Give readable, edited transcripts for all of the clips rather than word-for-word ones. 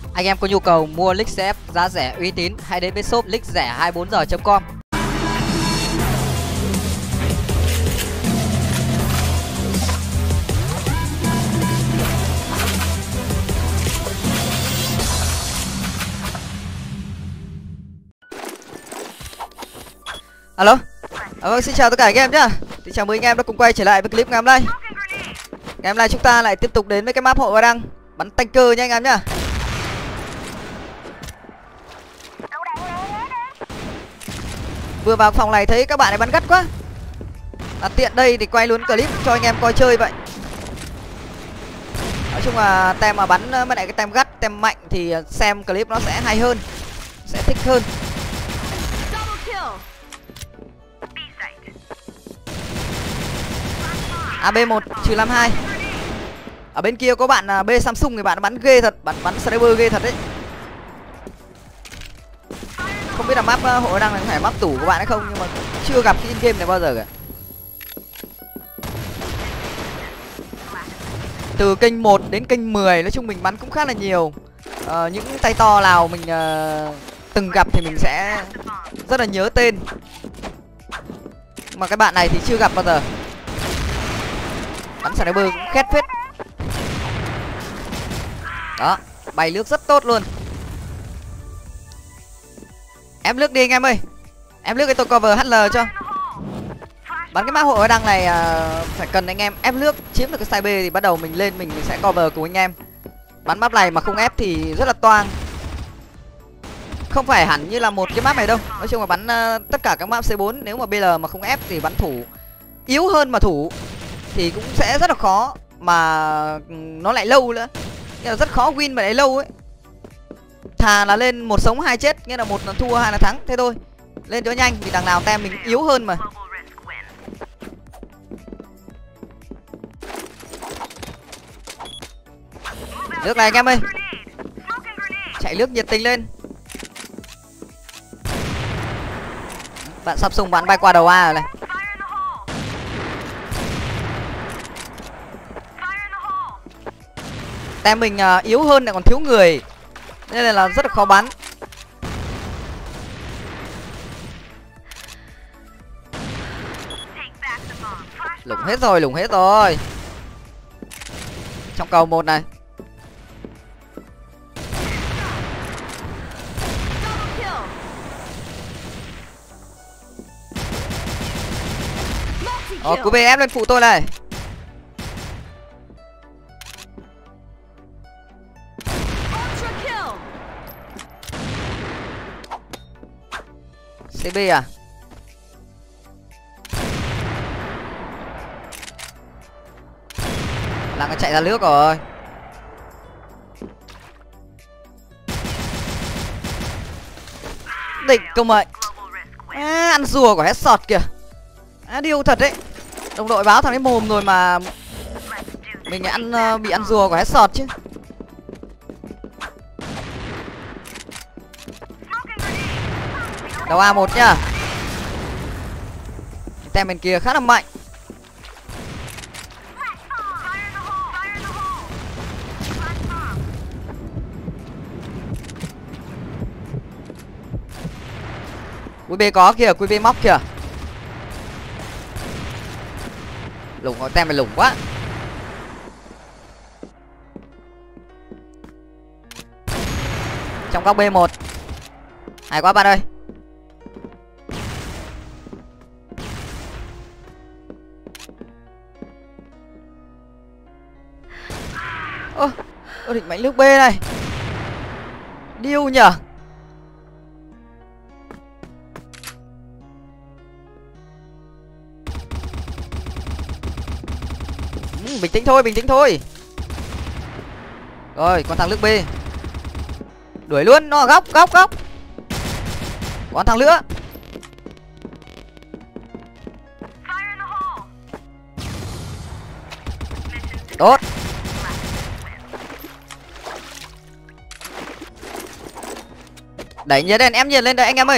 Anh em có nhu cầu mua League CF giá rẻ uy tín, hãy đến với shop league rẻ 24giờ.com. Alo. Vâng, xin chào tất cả anh em nhá. Thì chào mừng anh em đã cùng quay trở lại với clip ngày hôm nay. Ngày hôm nay chúng ta lại tiếp tục đến với cái map hội và đăng bắn tanker nha anh em nhá. Vừa vào phòng này thấy các bạn ấy bắn gắt quá. Tiện đây thì quay luôn clip cho anh em coi chơi vậy. Nói chung là tem mà bắn với lại cái tem gắt, tem mạnh thì xem clip nó sẽ hay hơn, sẽ thích hơn. AB1-52. Ở bên kia có bạn B Samsung thì bạn bắn ghê thật, bắn sniper ghê thật đấy. Không biết là map hội đăng này có phải map tủ của bạn hay không, nhưng mà chưa gặp cái in game này bao giờ cả. Từ kênh 1 đến kênh 10 nói chung mình bắn cũng khá là nhiều. Những tay to nào mình từng gặp thì mình sẽ rất là nhớ tên. Mà cái bạn này thì chưa gặp bao giờ. Bắn sniper cũng khét phết. Đó, bay lướt rất tốt luôn. Em lướt đi anh em ơi. Em lướt cái tôi cover HL cho. Bắn cái map hội đăng này phải cần anh em ép lướt, chiếm được cái side B thì bắt đầu mình lên mình sẽ cover cùng anh em. Bắn map này mà không ép thì rất là toang. Không phải hẳn như là một cái map này đâu. Nói chung là bắn tất cả các map C4 nếu mà BL mà không ép thì bắn thủ yếu hơn mà thủ thì cũng sẽ rất là khó, mà nó lại lâu nữa. Nghĩa là rất khó win mà lại lâu ấy. Thà là lên một sống hai chết, nghĩa là một là thua hai là thắng, thế thôi. Lên cho nhanh vì đằng nào tem mình yếu hơn mà. Nước này anh em ơi. Chạy nước nhiệt tình lên. Bạn Samsung bạn bay qua đầu A rồi này. Tem mình yếu hơn lại còn thiếu người, nên là rất là khó bắn. Lủng hết rồi, lủng hết rồi. Trong cầu một này. QB ép lên phụ tôi này. CB à? Là nó chạy ra nước rồi. Đỉnh công mệnh. Ăn rùa của headshot kìa. Điêu thật đấy. Đồng đội báo thằng ấy mồm rồi mà mình bị ăn rùa của headshot chứ. Đầu A1 nhá. Tem bên kia khá là mạnh. QB có kìa, QB móc kìa. Lủng có tem mày lủng quá. Trong góc B1. Hay quá bạn ơi. Định mảnh nước B này. Điêu nhở. Bình tĩnh thôi, bình tĩnh thôi. Rồi, còn thằng nước B. Đuổi luôn, nó ở góc, góc. Còn thằng nữa. Tốt. Đẩy nhiệt lên, em nhiệt lên đây anh em ơi.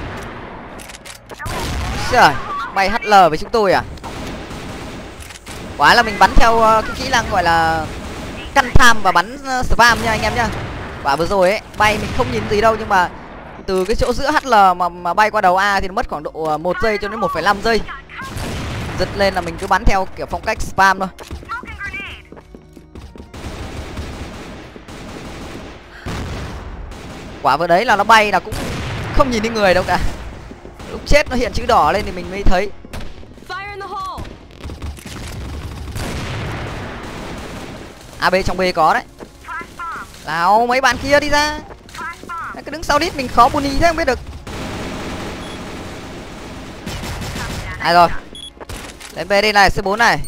Trời, bay HL với chúng tôi à? Quái là mình bắn theo cái kỹ năng gọi là căn tham và bắn spam nha anh em nhá. Quả vừa rồi ấy bay mình không nhìn gì đâu, nhưng mà từ cái chỗ giữa HL mà bay qua đầu A thì nó mất khoảng độ 1 giây cho đến 1,5 giây. Giật lên là mình cứ bắn theo kiểu phong cách spam thôi. Quả vừa đấy là nó bay là cũng không nhìn thấy người đâu cả. Lúc chết nó hiện chữ đỏ lên thì mình mới thấy. AB trong B có đấy. Nào mấy bạn kia đi ra. Cứ đứng sau đít mình khó buni thế không biết được. Này rồi. Lên B đi này, C4 này.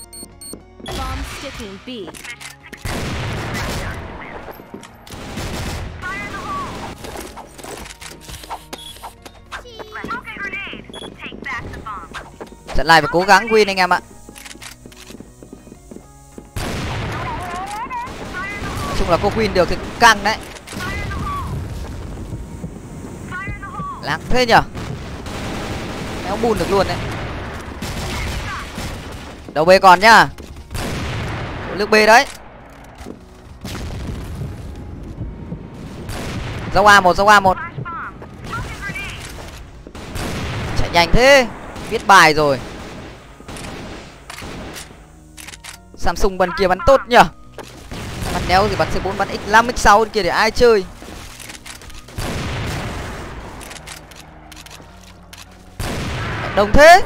Trận này phải cố gắng win anh em ạ. Nói chung là cô win được thì cũng căng đấy. Lạc thế nhở. Méo bùn được luôn đấy. Đầu B còn nhá. Nước B đấy. Dâu A1, dâu A1. Chạy nhanh thế. Viết bài rồi. Samsung bên kia bắn tốt nhở. Bắn đéo gì bắn C4 bắn X5 X6 bên kia để ai chơi. Đồng thế.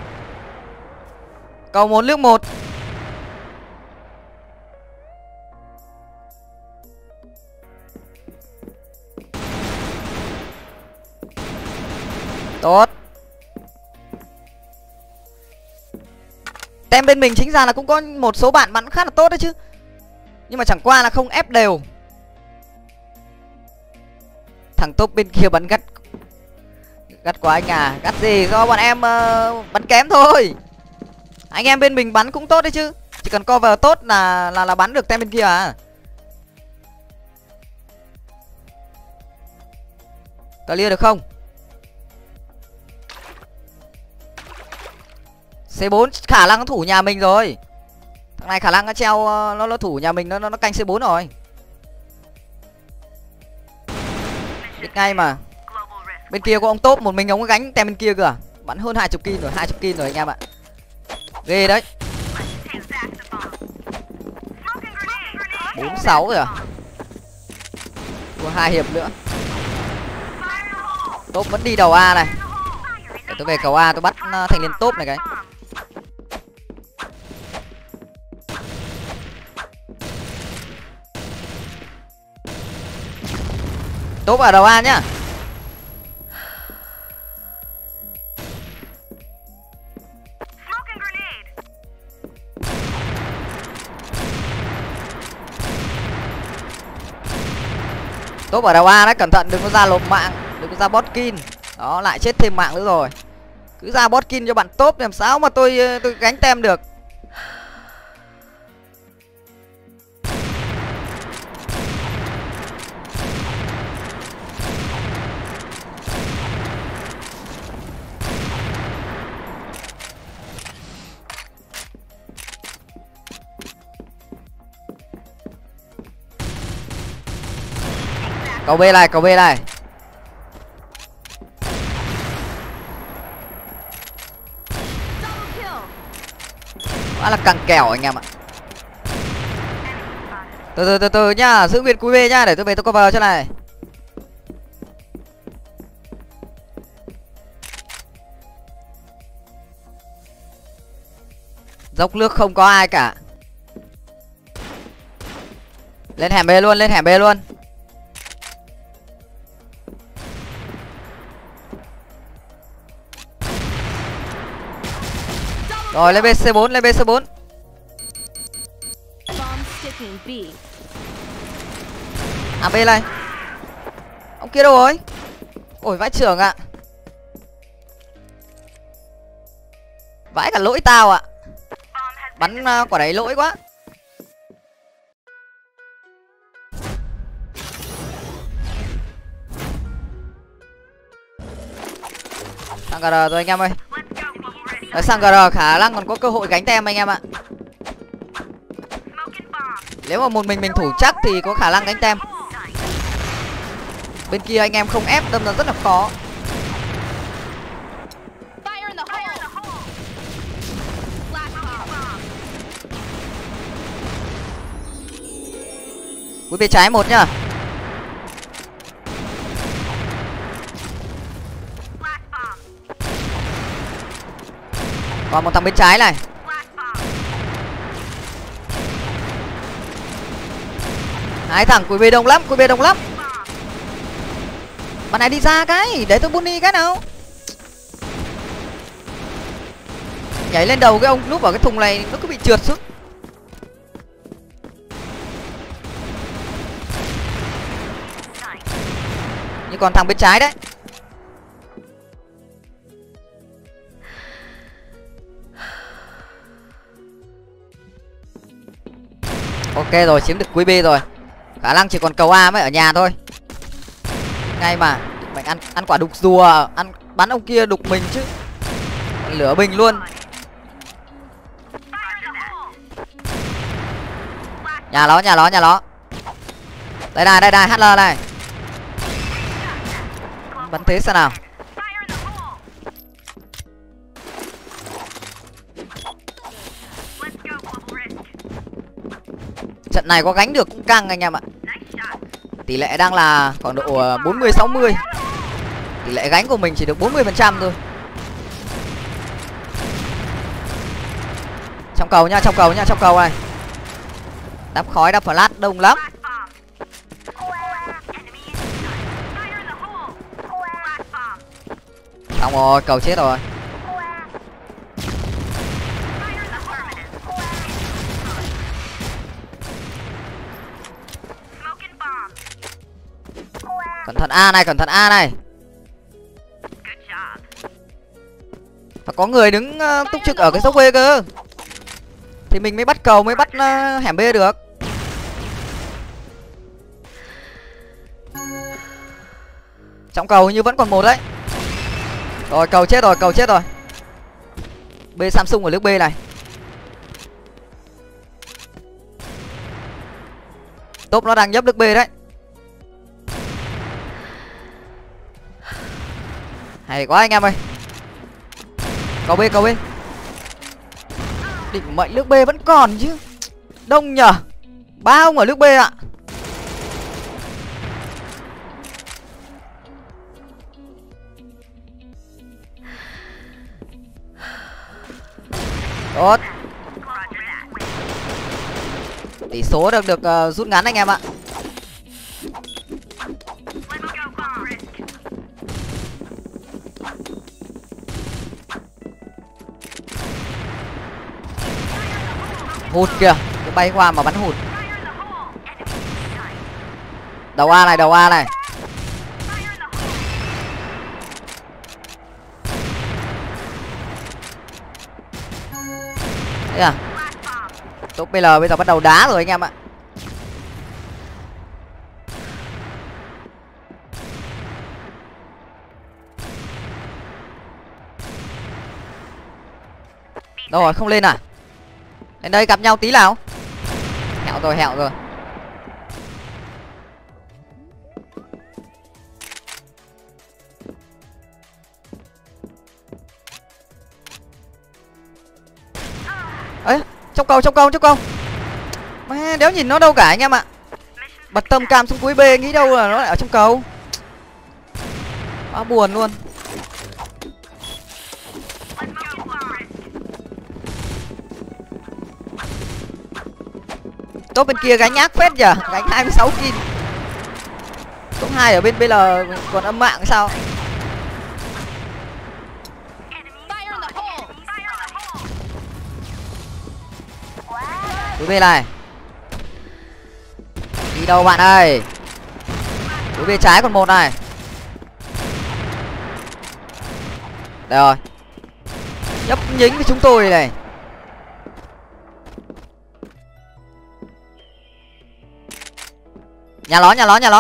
Cầu 1 nước 1. Tốt. Tem bên mình chính ra là cũng có một số bạn bắn khá là tốt đấy chứ. Nhưng mà chẳng qua là không ép đều. Thằng top bên kia bắn gắt. Gắt quá anh à. Gắt gì, do bọn em bắn kém thôi. Anh em bên mình bắn cũng tốt đấy chứ. Chỉ cần cover tốt là bắn được tem bên kia à. Clear được không? C4 khả năng nó thủ nhà mình rồi. Thằng này khả năng nó treo nó thủ nhà mình, nó canh C4 rồi. Biết ngay mà. Bên kia có ông top, một mình ông có gánh tem bên kia kìa. Bắn hơn 20 kill rồi, 20 kill rồi anh em ạ. Ghê đấy. 46 rồi à. Thua 2 hiệp nữa. Top vẫn đi đầu A này. Để tôi về cầu A tôi bắt thành liên top này cái. Top ở đầu A nhá. Top ở đầu A đấy, cẩn thận đừng có ra lộp mạng, đừng có ra bot kill. Đó, lại chết thêm mạng nữa rồi. Cứ ra bot kill cho bạn top làm sao mà tôi gánh tem được. Cầu B này, cầu B này. Quá là căng kèo anh em ạ. Từ từ nhá, giữ nguyên cúi B nhá, để tôi về tôi cover cho này. Dốc nước không có ai cả. Lên hẻm B luôn, lên hẻm B luôn. Rồi lên BC4, lên BC4. À B này. Ông kia đâu rồi? Ôi vãi trưởng ạ. Vãi cả lỗi tao ạ. Bắn quả đấy lỗi quá. Sang GR rồi anh em ơi. Sang GR khả năng còn có cơ hội gánh tem anh em ạ. Nếu mà một mình thủ chắc thì có khả năng đánh tem. Bên kia anh em không ép đâm ra rất là khó. Cúi bên trái một nhá. Còn một thằng bên trái này. Hai thằng cúi bê đông lắm, cúi bê đông lắm. Bạn này đi ra cái, để tôi bunny cái nào. Nhảy lên đầu cái ông núp ở cái thùng này nó cứ bị trượt xuống. Nhưng còn thằng bên trái đấy. Ok rồi, chiếm được quý B rồi. Khả năng chỉ còn cầu A mới ở nhà thôi. Ngay mà mình ăn quả đục rùa, ăn bắn ông kia đục mình chứ. Lửa bình luôn. Nhà nó. Đây này, HL này. Bắn thế sao nào. Trận này có gánh được cũng căng anh em ạ. Tỷ lệ đang là khoảng độ 40-60. Tỷ lệ gánh của mình chỉ được 40% thôi. Trong cầu này. Đắp khói, đắp flash đông lắm. Xong rồi, cầu chết rồi. Cẩn thận A này. Và có người đứng túc trực ở cái dốc B cơ. Thì mình mới bắt cầu, mới bắt hẻm B được. Trong cầu như vẫn còn một đấy. Rồi cầu chết rồi. B Samsung ở nước B này. Top nó đang nhấp nước B đấy. Hay quá anh em ơi. Cầu B. Định mệnh nước B vẫn còn chứ. Đông nhờ. 3 ông ở nước B ạ. Tốt. Tỷ số được rút ngắn anh em ạ. Hụt kìa, cứ bay qua mà bắn hụt. Đầu A này. Thế à? Top BL bây giờ bắt đầu đá rồi anh em ạ. Đâu rồi, không lên à? Đến đây gặp nhau tí nào. Hẹo rồi. Ấy, trong cầu. Mà đéo nhìn nó đâu cả anh em ạ. Bật tầm cam xuống cuối B nghĩ đâu là nó lại ở trong cầu. Quá buồn luôn. Top bên kia gánh ác phết nhở, gánh 26 kill. Top 2 ở bên BL còn âm mạng sao? Túi B này. Đi đâu bạn ơi? Túi B trái còn một này. Đây rồi. Nhấp nhính với chúng tôi này. Nhà nó.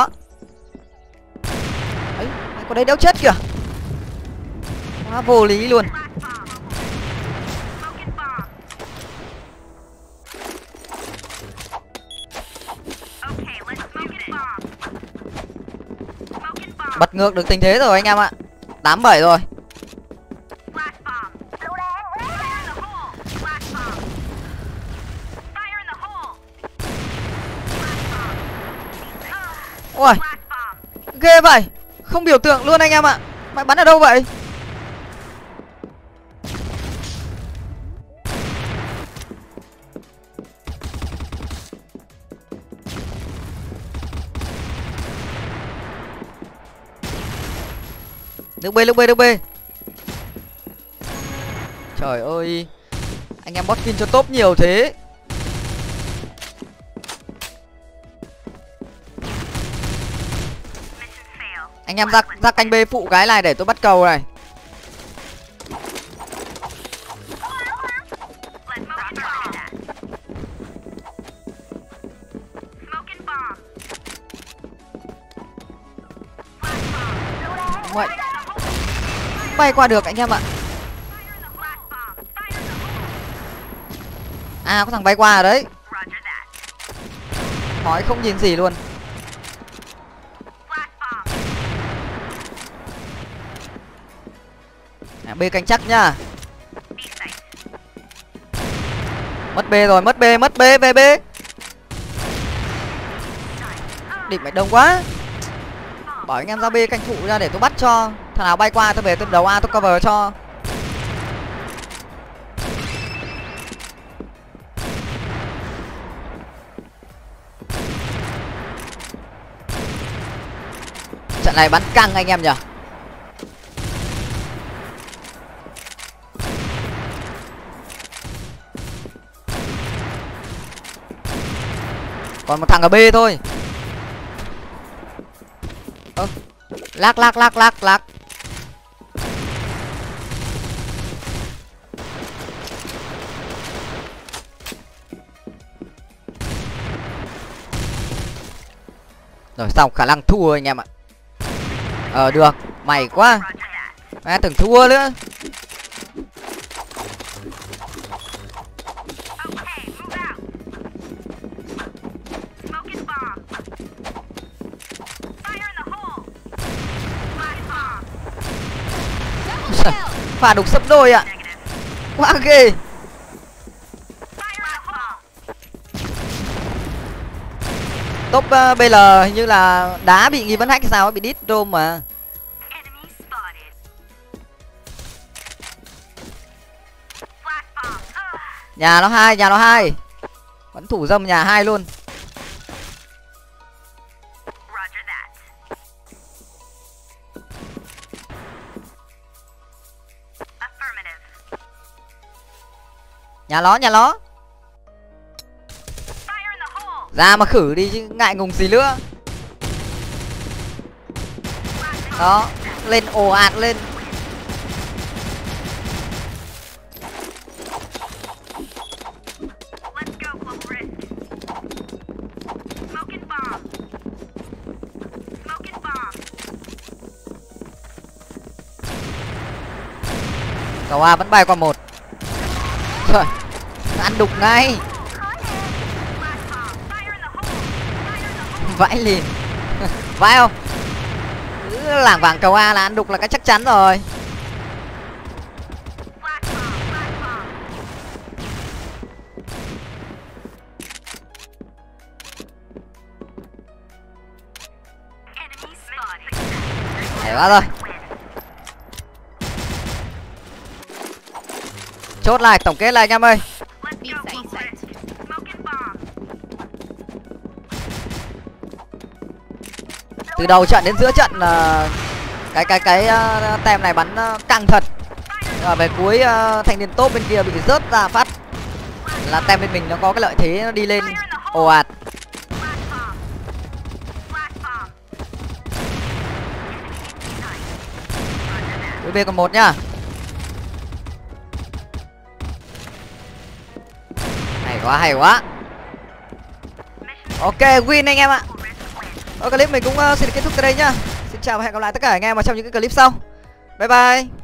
Ấy, có đấy đéo chết kìa. Quá vô lý luôn. Bật ngược được tình thế rồi anh em ạ. 8-7 rồi. Ui, ghê vậy. Không biểu tượng luôn anh em ạ. Mày bắn ở đâu vậy? Nước B, nước B, nước B. Trời ơi, anh em bot kill cho top nhiều thế. Anh em ra canh B phụ cái này để tôi bắt cầu này. Vậy bay qua được anh em ạ. À, có thằng bay qua rồi đấy. Hỏi không nhìn gì luôn. B canh chắc nhá. Mất B rồi, mất B, về B. Địch mày đông quá. Bảo anh em ra B canh phụ ra để tôi bắt cho. Thằng nào bay qua tôi về tôi đầu A tôi cover cho. Trận này bắn căng anh em nhỉ. Còn một thằng ở B thôi. Lắc. Rồi xong, khả năng thua anh em ạ. Được, mày quá. Mày tưởng thua nữa. Pha đục sấp đôi ạ. Quá ghê. Top BL hình như là đá bị nghi vấn hack sao ấy, bị đít rôm mà. Nhà nó hai. Vẫn thủ dâm nhà 2 luôn. Nhà nó. Ra mà khử đi chứ ngại ngùng gì nữa. Đó, lên ồ ạt lên. Cầu A vẫn bay qua 1. Trời, ăn đục ngay. Vãi liền. Vãi không? Cứ lảng vảng cầu A là ăn đục là cái chắc chắn rồi. Hay quá rồi. Chốt lại, tổng kết lại anh em ơi. Từ đầu trận đến giữa trận cái tem này bắn căng thật. Và về cuối thanh niên top bên kia bị rớt ra phát là tem bên mình nó có cái lợi thế nó đi lên ồ ạt. B còn 1 nhá. Hay quá. Ok, win anh em ạ. Clip mình cũng xin được kết thúc tại đây nhá. Xin chào và hẹn gặp lại tất cả anh em vào trong những cái clip sau. Bye bye.